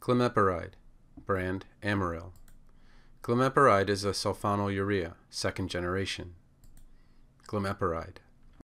Glimepiride, brand Amaryl. Glimepiride is a sulfonylurea, second generation. Glimepiride.